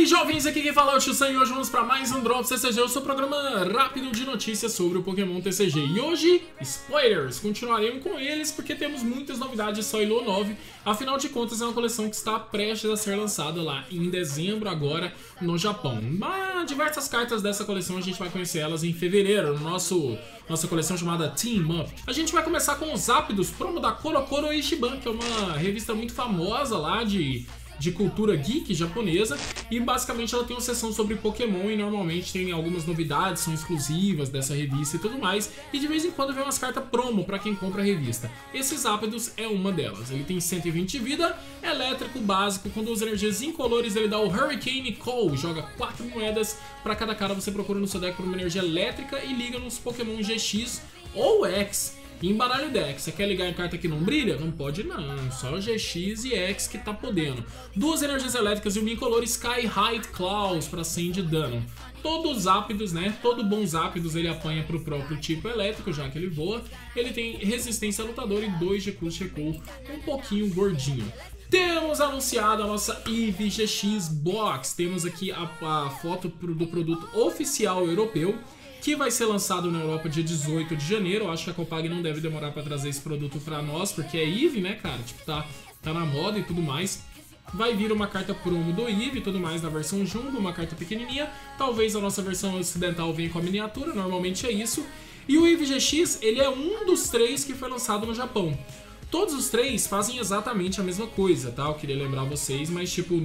aí, jovens, aqui quem fala é o Chusan e hoje vamos para mais um Drops TCG, o seu programa rápido de notícias sobre o Pokémon TCG. E hoje, spoilers, continuaremos com eles porque temos muitas novidades só em Elo 9. Afinal de contas, é uma coleção que está prestes a ser lançada lá em dezembro agora no Japão. Mas diversas cartas dessa coleção a gente vai conhecer elas em fevereiro, no nossa coleção chamada Team Up. A gente vai começar com os Zapdos, promo da Korokoro Ichiban, que é uma revista muito famosa lá de cultura geek japonesa, e basicamente ela tem uma seção sobre Pokémon e normalmente tem algumas novidades, são exclusivas dessa revista e tudo mais, e de vez em quando vem umas cartas promo para quem compra a revista. Esse Zapdos é uma delas, ele tem 120 de vida, elétrico básico, com 2 energias incolores, ele dá o Hurricane Call, joga 4 moedas, para cada cara você procura no seu deck por uma energia elétrica e liga nos Pokémon GX ou X. E embaralha o deck, você quer ligar em carta que não brilha? Não pode não, só GX e X que tá podendo. 2 energias elétricas e um incolor Sky Height Claws para 100 de dano. Todos Zapdos, né? Todo bom Zapdos ele apanha pro próprio tipo elétrico, já que ele voa. Ele tem resistência a lutador e 2 de custo recuo, um pouquinho gordinho. Temos anunciado a nossa Eevee GX Box. Temos aqui a foto do produto oficial europeu, que vai ser lançado na Europa dia 18 de janeiro. Eu acho que a Copag não deve demorar pra trazer esse produto pra nós, porque é Eevee, né, cara? Tipo, tá na moda e tudo mais. Vai vir uma carta promo do Eevee e tudo mais na versão Jumbo, uma carta pequenininha. Talvez a nossa versão ocidental venha com a miniatura, normalmente é isso. E o Eevee GX, ele é um dos 3 que foi lançado no Japão. Todos os 3 fazem exatamente a mesma coisa, tá? Eu queria lembrar vocês, mas tipo,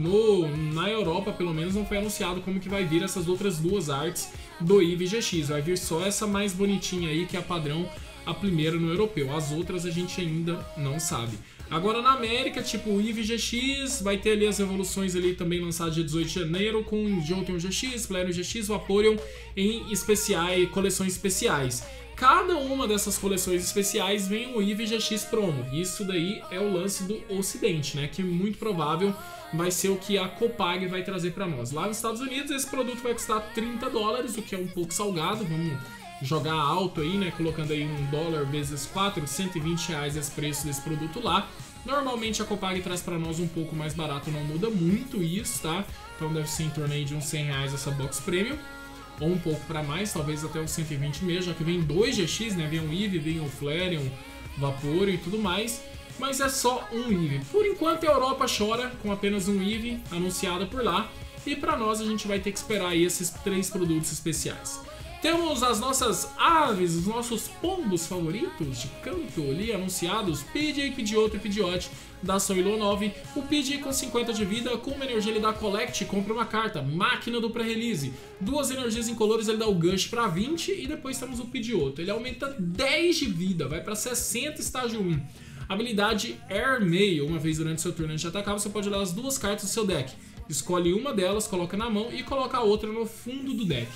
na Europa pelo menos não foi anunciado como que vai vir essas outras 2 artes do Eevee GX. Vai vir só essa mais bonitinha aí, que é a padrão, a primeira no europeu. As outras a gente ainda não sabe. Agora na América, tipo, o Eevee GX vai ter ali as evoluções ali também lançadas dia 18 de janeiro, com Jolteon GX, Flareon GX, Vaporeon em coleções especiais. Cada uma dessas coleções especiais vem o Eevee GX promo. Isso daí é o lance do Ocidente, né? Que muito provável vai ser o que a Copag vai trazer para nós. Lá nos Estados Unidos esse produto vai custar $30, o que é um pouco salgado. Vamos jogar alto aí, né? Colocando aí $1 vezes 4, R$120 esse preço desse produto lá. Normalmente a Copag traz para nós um pouco mais barato, não muda muito isso, tá? Então deve ser em torno aí de uns R$100 essa box premium. Ou um pouco para mais, talvez até uns 120 mesmo, já que vem 2 GX, né? Vem o Eevee, vem o Flareon, Vaporeon e tudo mais. Mas é só um Eevee. Por enquanto a Europa chora com apenas um Eevee anunciado por lá. E para nós a gente vai ter que esperar aí esses 3 produtos especiais. Temos as nossas aves, os nossos pombos favoritos de canto ali anunciados. Pidgey, Pidgeotto e Pidgeot da Elo 9. O Pidgey com 50 de vida, com uma energia ele dá Collect, compra uma carta. Máquina do pré-release. 2 energias incolores ele dá o Gush para 20 e depois temos o Pidgeotto. Ele aumenta 10 de vida, vai para 60 estágio 1. Habilidade Air Mail, uma vez durante seu turno antes de atacar, você pode olhar as 2 cartas do seu deck. Escolhe uma delas, coloca na mão e coloca a outra no fundo do deck.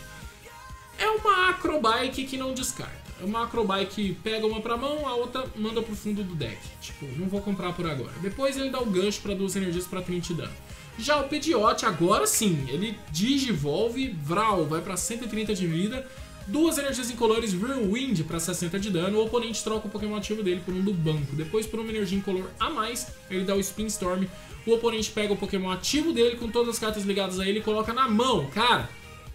É uma Acrobike que não descarta. É uma Acrobike que pega uma pra mão, a outra manda pro fundo do deck. Tipo, não vou comprar por agora. Depois ele dá o gancho pra 2 energias pra 30 de dano. Já o Pidgeot, agora sim, ele digivolve, Vral, vai pra 130 de vida. 2 energias incolores Whirlwind pra 60 de dano. O oponente troca o Pokémon ativo dele por um do banco. Depois, por uma energia incolor a mais, ele dá o Spin Storm. O oponente pega o Pokémon ativo dele com todas as cartas ligadas a ele e coloca na mão. Cara,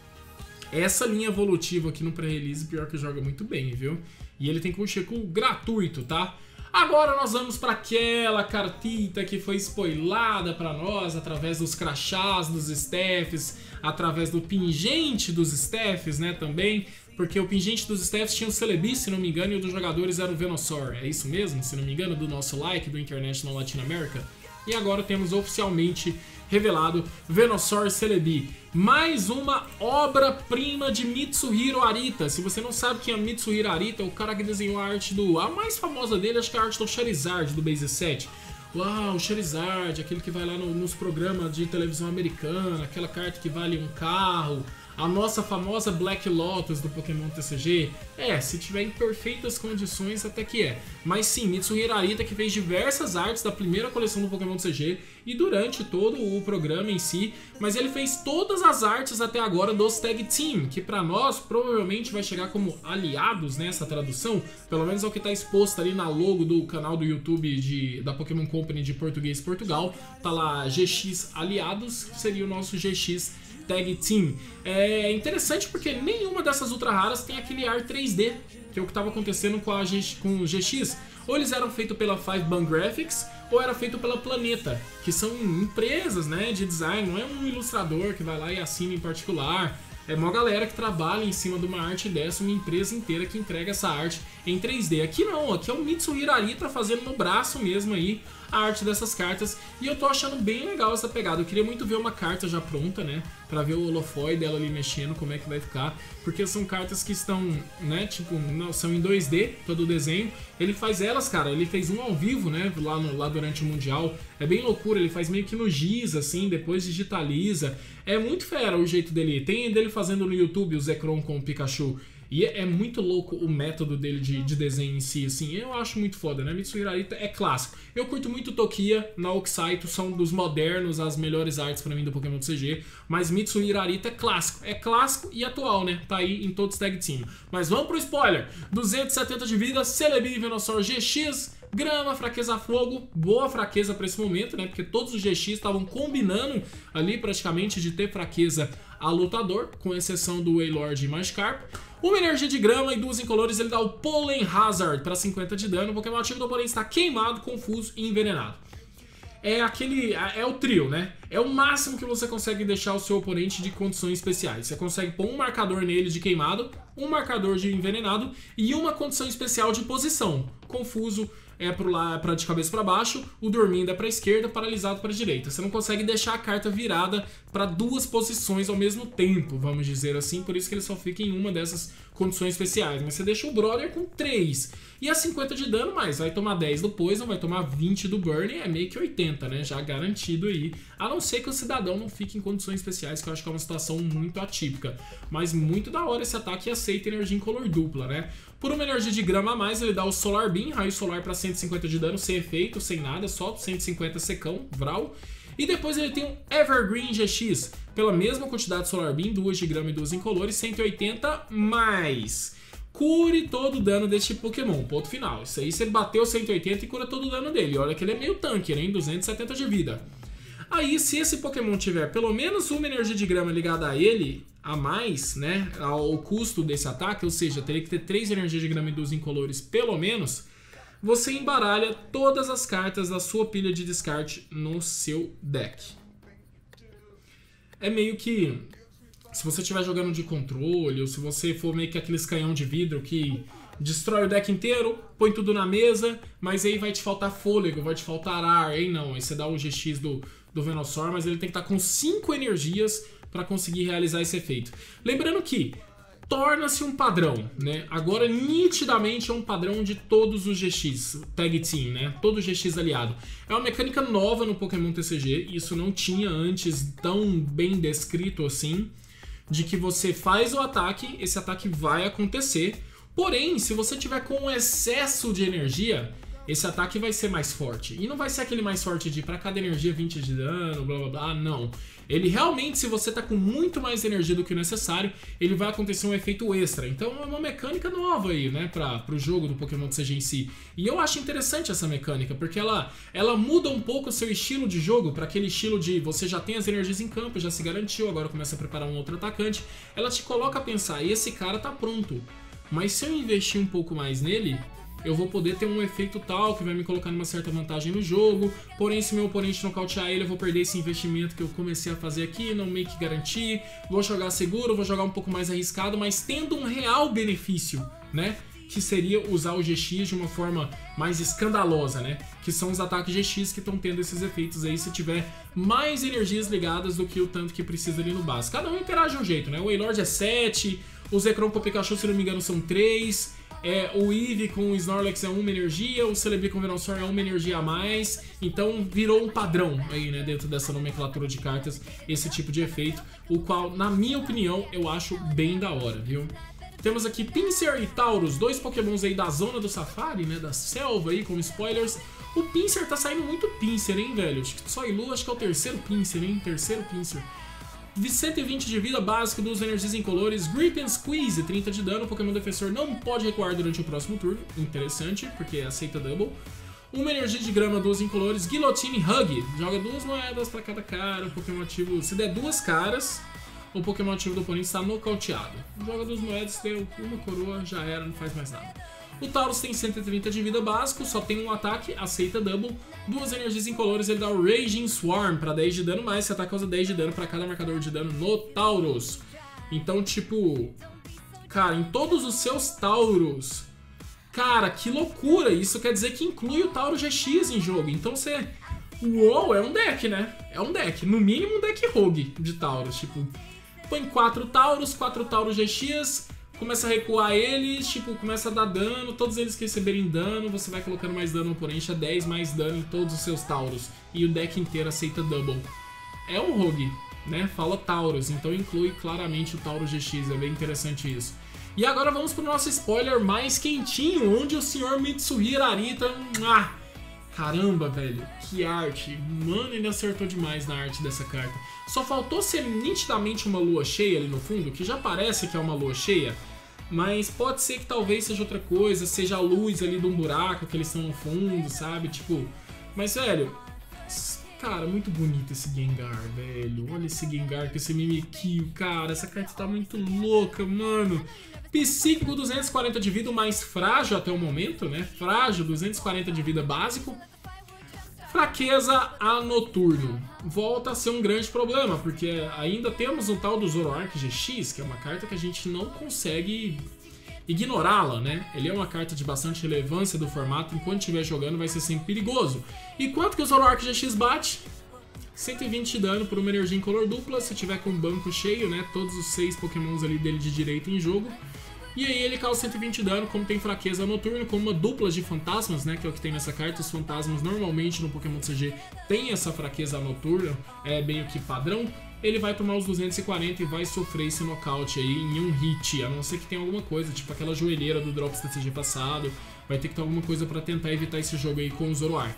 essa linha evolutiva aqui no pré-release, pior que joga muito bem, viu? E ele tem Kunshiku gratuito, tá? Agora nós vamos para aquela cartita que foi spoilada para nós através dos crachás dos staffs, através do pingente dos staffs, né, também. Porque o pingente dos staffs tinha o Celebi, se não me engano, e o dos jogadores era o Venusaur. É isso mesmo? Se não me engano, do nosso like, do International Latin America. E agora temos oficialmente revelado Venusaur Celebi. Mais uma obra-prima de Mitsuhiro Arita. Se você não sabe quem é Mitsuhiro Arita, é o cara que desenhou a arte a mais famosa dele, acho que é a arte do Charizard, do Base 7. Uau, o Charizard, aquele que vai lá nos programas de televisão americana, aquela carta que vale um carro. A nossa famosa Black Lotus do Pokémon TCG, se tiver em perfeitas condições até que é. Mas sim, Mitsuhiro Arita, que fez diversas artes da primeira coleção do Pokémon TCG e durante todo o programa em si, mas ele fez todas as artes até agora dos Tag Team, que pra nós provavelmente vai chegar como aliados nessa tradução, pelo menos é o que tá exposto ali na logo do canal do YouTube da Pokémon Company de Português Portugal, tá lá GX Aliados, que seria o nosso GX Tag Team. É interessante porque nenhuma dessas ultra raras tem aquele ar 3D, que é o que estava acontecendo com o GX. Ou eles eram feitos pela Five Band Graphics, ou era feito pela Planeta, que são empresas, né, de design, não é um ilustrador que vai lá e assina em particular. É uma galera que trabalha em cima de uma arte dessa, uma empresa inteira que entrega essa arte em 3D. Aqui não, aqui é o Mitsuhiro Arita fazendo no braço mesmo aí a arte dessas cartas. E eu tô achando bem legal essa pegada. Eu queria muito ver uma carta já pronta, né? Pra ver o holofote dela ali mexendo, como é que vai ficar. Porque são cartas que estão, né? Tipo, são em 2D, todo o desenho. Ele faz elas, cara, ele fez um ao vivo, né? Lá durante o Mundial. É bem loucura, ele faz meio que no giz, assim, depois digitaliza. É muito fera o jeito dele. Tem dele fazendo no YouTube o Zekrom com o Pikachu. E é muito louco o método dele de desenho em si, assim, eu acho muito foda, né? Mitsuhiro Arita é clássico. Eu curto muito Tokia, Naoki Saito, são dos modernos as melhores artes pra mim do Pokémon TCG, mas Mitsuhiro Arita é clássico e atual, né? Tá aí em todos os Tag Team. Mas vamos pro spoiler! 270 de vida, Celebi Venusaur GX, Grama, fraqueza fogo, boa fraqueza pra esse momento, né? Porque todos os GX estavam combinando ali praticamente de ter fraqueza a lutador, com exceção do Wailord e Magikarp. Uma energia de grama e 2 incolores, ele dá o Pollen Hazard para 50 de dano. O Pokémon ativo do oponente está queimado, confuso e envenenado. É o trio, né? É o máximo que você consegue deixar o seu oponente de condições especiais. Você consegue pôr um marcador nele de queimado, um marcador de envenenado e uma condição especial de posição. Confuso é de cabeça para baixo, o dormindo é para esquerda, paralisado para direita. Você não consegue deixar a carta virada para 2 posições ao mesmo tempo, vamos dizer assim, por isso que ele só fica em uma dessas condições especiais. Mas você deixa o brother com 3. E a 50 de dano, mas vai tomar 10 do Poison, vai tomar 20 do Burn, é meio que 80, né? Já garantido aí. A não ser que o cidadão não fique em condições especiais, que eu acho que é uma situação muito atípica. Mas muito da hora esse ataque e aceita energia em color dupla, né? Por uma energia de grama a mais, ele dá o Solar Beam, raio solar para 150 de dano, sem efeito, sem nada, só 150 secão, Vral. E depois ele tem um Evergreen GX, pela mesma quantidade de Solar Beam, 2 de grama e 2 incolores, 180 mais. Cure todo o dano deste Pokémon, ponto final. Isso aí você bateu 180 e cura todo o dano dele. Olha que ele é meio tanque, né? 270 de vida. Aí, se esse Pokémon tiver pelo menos uma energia de grama ligada a ele, a mais, né, ao custo desse ataque, ou seja, teria que ter 3 energias de grama e 2 incolores pelo menos, você embaralha todas as cartas da sua pilha de descarte no seu deck. É meio que, se você estiver jogando de controle, ou se você for meio que aqueles canhão de vidro que destrói o deck inteiro, põe tudo na mesa, mas aí vai te faltar fôlego, vai te faltar ar, aí não, aí você dá o GX do Venusaur, mas ele tem que estar com 5 energias para conseguir realizar esse efeito. Lembrando que torna-se um padrão, né? Agora nitidamente é um padrão de todos os GX, Tag Team, né? Todo GX aliado. É uma mecânica nova no Pokémon TCG, isso não tinha antes tão bem descrito assim, de que você faz o ataque, esse ataque vai acontecer, porém, se você tiver com excesso de energia, esse ataque vai ser mais forte. E não vai ser aquele mais forte de pra cada energia 20 de dano, blá blá blá, não. Ele realmente, se você tá com muito mais energia do que o necessário, ele vai acontecer um efeito extra. Então é uma mecânica nova aí, né, pro jogo do Pokémon TCG em si. E eu acho interessante essa mecânica, porque ela muda um pouco o seu estilo de jogo, para aquele estilo de você já tem as energias em campo, já se garantiu, agora começa a preparar um outro atacante. Ela te coloca a pensar, esse cara tá pronto. Mas se eu investir um pouco mais nele, eu vou poder ter um efeito tal que vai me colocar numa certa vantagem no jogo, porém se meu oponente nocautear ele, eu vou perder esse investimento que eu comecei a fazer aqui, não meio que garantir, vou jogar seguro, vou jogar um pouco mais arriscado, mas tendo um real benefício, né? Que seria usar o GX de uma forma mais escandalosa, né? Que são os ataques GX que estão tendo esses efeitos aí se tiver mais energias ligadas do que o tanto que precisa ali no básico. Cada um interage de um jeito, né? O Wailord é 7, o Zekrom com o Pikachu, se não me engano, são 3... O Eevee com o Snorlax é uma energia, o Celebi com o Venusaur é uma energia a mais, então virou um padrão aí, né, dentro dessa nomenclatura de cartas, esse tipo de efeito, o qual, na minha opinião, eu acho bem da hora, viu? Temos aqui Pinsir e Tauros, dois pokémons aí da zona do Safari, né, da selva aí, com spoilers. O Pinsir tá saindo muito Pinsir, hein, velho? Acho que Soilu, acho que é o terceiro Pinsir, hein, terceiro Pinsir. 120 de vida básico, 2 energias incolores, Grip and Squeeze, 30 de dano, o Pokémon defensor não pode recuar durante o próximo turno, interessante, porque aceita double. 1 energia de grama, 2 incolores, Guillotine Hug, joga 2 moedas pra cada cara, o Pokémon ativo, se der 2 caras, o Pokémon ativo do oponente está nocauteado. Joga 2 moedas, se der uma coroa, já era, não faz mais nada. O Tauros tem 130 de vida básico, só tem um ataque, aceita double. 2 energias incolores, ele dá o Raging Swarm para 10 de dano, mais esse ataque causa 10 de dano para cada marcador de dano no Tauros. Então, tipo, cara, em todos os seus Tauros, cara, que loucura! Isso quer dizer que inclui o Tauro GX em jogo. Então você... Uou, é um deck, né? É um deck, no mínimo um deck rogue de Tauros. Tipo, põe 4 Tauros GX... Começa a recuar eles, tipo, começa a dar dano, todos eles que receberem dano, você vai colocando mais dano no oponente, a 10 mais dano em todos os seus Tauros. E o deck inteiro aceita double. É um rogue, né? Fala Tauros, então inclui claramente o Tauro GX, é bem interessante isso. E agora vamos pro nosso spoiler mais quentinho, onde o Sr. Mitsuhiro Arita... Caramba, velho, que arte. Mano, ele acertou demais na arte dessa carta. Só faltou ser nitidamente uma lua cheia ali no fundo, que já parece que é uma lua cheia, mas pode ser que talvez seja outra coisa, seja a luz ali de um buraco que eles estão no fundo, sabe? Tipo, mas velho, cara, muito bonito esse Gengar, velho. Olha esse Gengar com esse Mimikyu, cara, essa carta tá muito louca, mano. Psíquico, 240 de vida, o mais frágil até o momento, né? Frágil, 240 de vida básico. Fraqueza a Noturno. Volta a ser um grande problema, porque ainda temos o tal do Zoroark GX, que é uma carta que a gente não consegue ignorá-la, né? Ele é uma carta de bastante relevância do formato, enquanto estiver jogando vai ser sempre perigoso. E quanto que o Zoroark GX bate? 120 de dano por uma energia incolor dupla, se tiver com o banco cheio, né? Todos os 6 pokémons ali dele de direito em jogo. E aí ele causa 120 de dano, como tem fraqueza noturna, com uma dupla de fantasmas, né? Que é o que tem nessa carta. Os fantasmas normalmente no Pokémon CG tem essa fraqueza noturna, é bem o que padrão. Ele vai tomar os 240 e vai sofrer esse nocaute aí em um hit, a não ser que tenha alguma coisa, tipo aquela joelheira do Drops TCG passado. Vai ter que ter alguma coisa pra tentar evitar esse jogo aí com o Zoroark.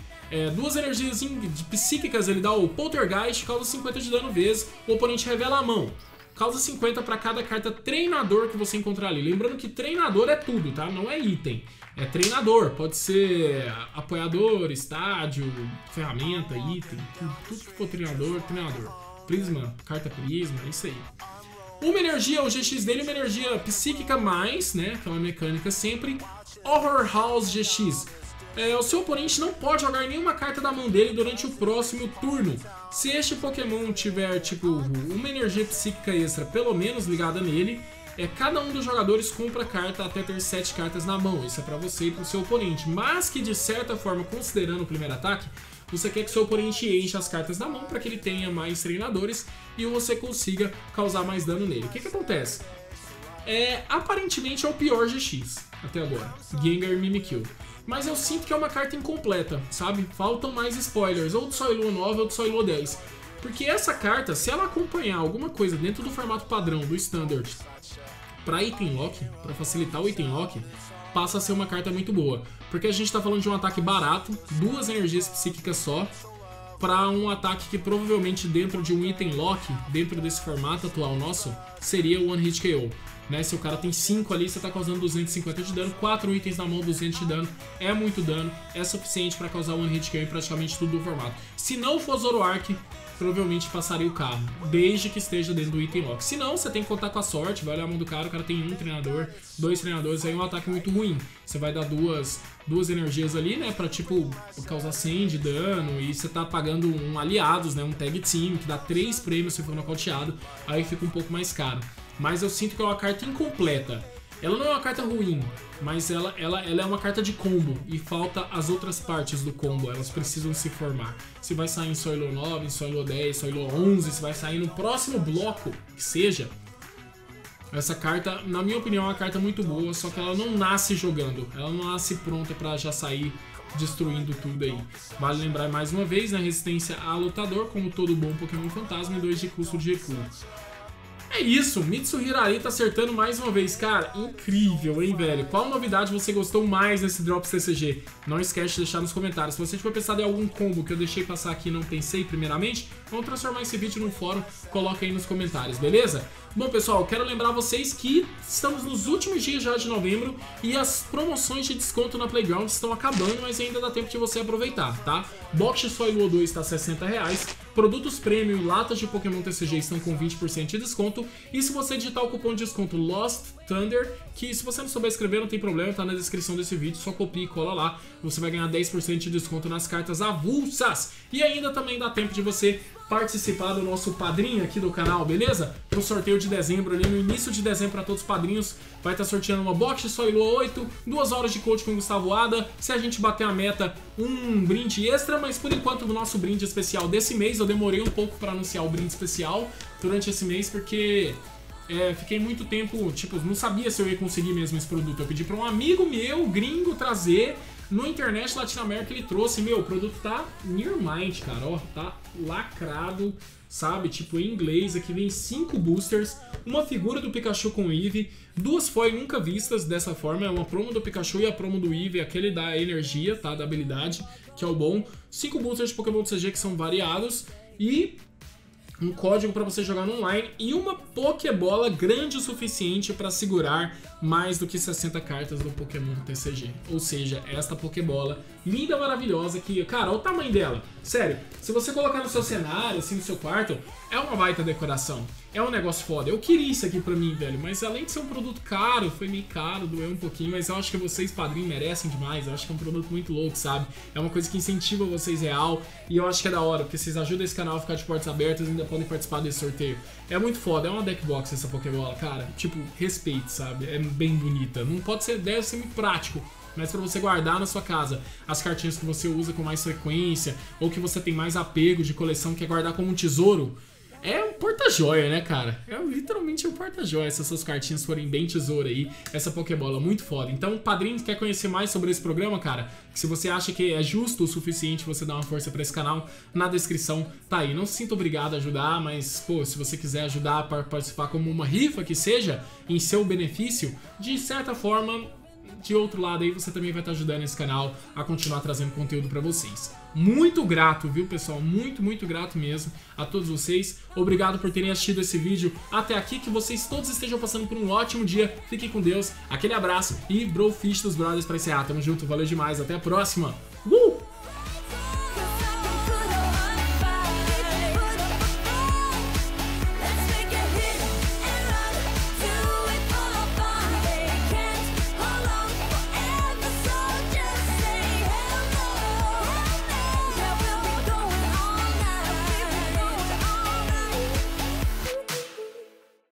2 energias psíquicas, ele dá o Poltergeist, causa 50 de dano vezes, o oponente revela a mão. Causa 50 para cada carta treinador que você encontrar ali. Lembrando que treinador é tudo, tá? Não é item. É treinador. Pode ser apoiador, estádio, ferramenta, item. Tudo que for treinador, treinador. Prisma, carta prisma, é isso aí. Uma energia, o GX dele é uma energia psíquica mais, né? Que é uma mecânica sempre. Horror House GX. O seu oponente não pode jogar nenhuma carta da mão dele durante o próximo turno. Se este Pokémon tiver, tipo, uma energia psíquica extra, pelo menos ligada nele, cada um dos jogadores compra carta até ter 7 cartas na mão. Isso é pra você e pro seu oponente. Mas que, de certa forma, considerando o primeiro ataque, você quer que seu oponente encha as cartas na mão para que ele tenha mais treinadores e você consiga causar mais dano nele. O que acontece? Aparentemente é o pior GX até agora, Gengar e Mimikyu. Mas eu sinto que é uma carta incompleta, sabe? Faltam mais spoilers, ou do Soilua 9 ou do Soilua 10. Porque essa carta, se ela acompanhar alguma coisa dentro do formato padrão, do Standard, para item lock, para facilitar o item lock, passa a ser uma carta muito boa. Porque a gente tá falando de um ataque barato, 2 energias psíquicas só, para um ataque que provavelmente dentro de um item lock, dentro desse formato atual nosso, seria o One Hit KO. Né? Se o cara tem 5 ali, você tá causando 250 de dano, 4 itens na mão, 200 de dano, é muito dano, é suficiente para causar One Hit KO em praticamente tudo do formato. Se não for Zoroark, provavelmente passaria o carro, desde que esteja dentro do item lock. Se não, você tem que contar com a sorte, vai olhar a mão do cara, o cara tem 1 treinador, 2 treinadores, aí é um ataque muito ruim. Você vai dar duas energias ali, né, pra tipo, causar 100 de dano, e você tá pagando um aliados, né, um tag team, que dá 3 prêmios se for nocauteado, aí fica um pouco mais caro. Mas eu sinto que é uma carta incompleta. Ela não é uma carta ruim, mas ela é uma carta de combo e falta as outras partes do combo, elas precisam se formar. Se vai sair em Soilua 9, em Soilua 10, Soilua 11, se vai sair no próximo bloco, que seja, Essa carta, na minha opinião, é uma carta muito boa, só que ela não nasce jogando. Ela não nasce pronta pra já sair destruindo tudo aí. Vale lembrar mais uma vez, né? Resistência a lutador, como todo bom Pokémon Fantasma, e 2 de custo de recuo. É isso, Mitsuhiro Arita acertando mais uma vez. Cara, incrível, hein, velho? Qual novidade você gostou mais nesse Drops TCG? Não esquece de deixar nos comentários. Se você tiver pensado em algum combo que eu deixei passar aqui e não pensei primeiramente, vamos transformar esse vídeo num fórum, coloca aí nos comentários, beleza? Bom, pessoal, quero lembrar vocês que estamos nos últimos dias já de novembro e as promoções de desconto na Playground estão acabando, mas ainda dá tempo de você aproveitar, tá? Box Soy Luo 2 está R$60, produtos premium e latas de Pokémon TCG estão com 20% de desconto, e se você digitar o cupom de desconto Lost Thunder, que se você não souber escrever não tem problema, tá na descrição desse vídeo, só copia e cola lá, você vai ganhar 10% de desconto nas cartas avulsas, e ainda também dá tempo de você participar do nosso padrinho aqui do canal, beleza? Pro sorteio de dezembro, ali no início de dezembro para todos os padrinhos, vai estar sorteando uma Box Soy Luo 8, 2 horas de coach com o Gustavo Ada, se a gente bater a meta, um brinde extra, mas por enquanto o nosso brinde especial desse mês, eu demorei um pouco para anunciar o brinde especial durante esse mês, porque fiquei muito tempo, tipo, não sabia se eu ia conseguir mesmo esse produto, eu pedi para um amigo meu, gringo, trazer. No Internet Latinoamérica ele trouxe, meu, o produto tá near mind, cara, ó, tá lacrado, sabe, tipo, em inglês, aqui vem 5 boosters, uma figura do Pikachu com Eevee, 2 foil nunca vistas dessa forma, é uma promo do Pikachu e a promo do Eevee, aquele da energia, tá, da habilidade, que é o bom, 5 boosters de Pokémon TCG que são variados, e um código para você jogar no online e uma Pokébola grande o suficiente para segurar mais do que 60 cartas do Pokémon TCG. Ou seja, esta Pokébola linda, maravilhosa, que, cara, olha o tamanho dela. Sério, se você colocar no seu cenário, assim, no seu quarto, é uma baita decoração. É um negócio foda. Eu queria isso aqui pra mim, velho, mas além de ser um produto caro, foi meio caro, doeu um pouquinho, mas eu acho que vocês, padrinhos, merecem demais. Eu acho que é um produto muito louco, sabe? É uma coisa que incentiva vocês real e eu acho que é da hora, porque vocês ajudam esse canal a ficar de portas abertas e ainda podem participar desse sorteio. É muito foda, é uma deck box essa Pokébola, cara. Tipo, respeito, sabe? É bem bonita. Não pode ser, deve ser muito prático, mas para você guardar na sua casa as cartinhas que você usa com mais frequência ou que você tem mais apego de coleção, quer guardar como um tesouro, é um porta-joia, né, cara? É literalmente um porta-joia se essas cartinhas forem bem tesouro aí, essa Pokébola muito foda. Então, padrinho, quer conhecer mais sobre esse programa, cara? Se você acha que é justo o suficiente você dar uma força pra esse canal, na descrição tá aí. Não se sinta obrigado a ajudar, mas, pô, se você quiser ajudar para participar como uma rifa que seja, em seu benefício, de certa forma, de outro lado aí você também vai estar ajudando esse canal a continuar trazendo conteúdo pra vocês. Muito grato, viu, pessoal? Muito, muito grato mesmo a todos vocês. Obrigado por terem assistido esse vídeo até aqui. Que vocês todos estejam passando por um ótimo dia. Fiquem com Deus. Aquele abraço e Brofish dos Brothers pra encerrar. Tamo junto, valeu demais. Até a próxima.